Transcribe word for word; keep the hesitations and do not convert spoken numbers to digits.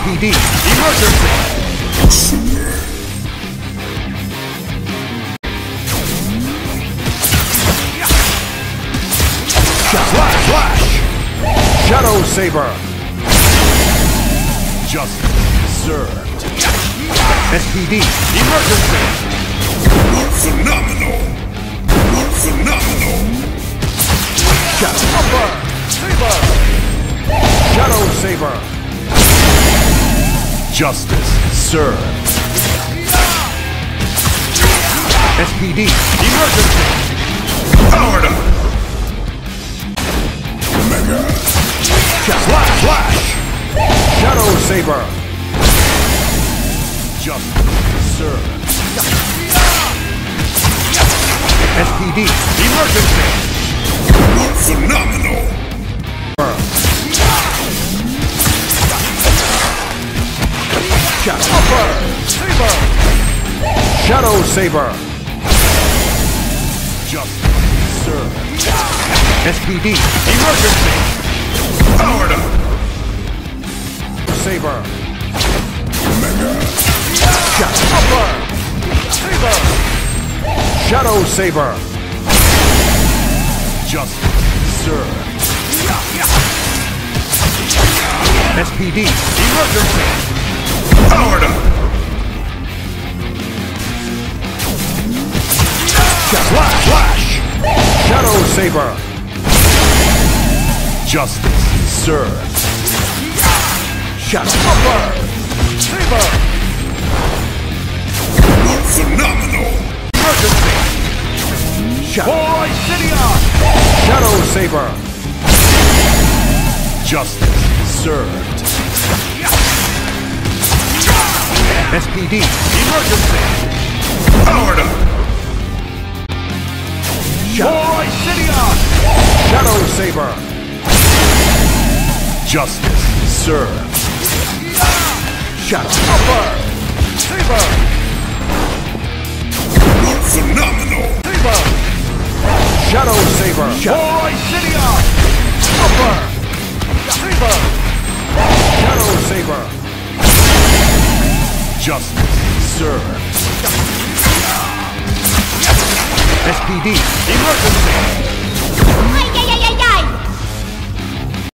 P D, emergency! Flash, flash! Shadow Saber! Justice served. S P D, emergency! Phenomenal! Phenomenal! Shadow Upper! Saber! Shadow Saber! Justice served. S P D, emergency! Powered up! Mega! Flash, flash! Shadow Saber! Justice served. S P D, emergency! Phenomenal! Shadow Upper! Saber! Shadow Saber! Justice served. S P D, emergency! Powered up! Saber! Mega! Shadow Upper! Saber! Shadow Saber! Justice served. S P D, emergency! Powered up! Flash, flash! Shadow Saber! Justice served. Shadow Upper! Saber! Phenomenal! Emergency! Shadow Boy Cydia! Shadow Saber! Justice served. S P D, emergency! Powered up! Boy Cydia! Shadow Saber! Justice served. Shadow Upper! Saber! Phenomenal! Saber! Shadow Saber! Boy Cydia! Upper! Saber! Shadow Saber! Justice served. S P D, emergency!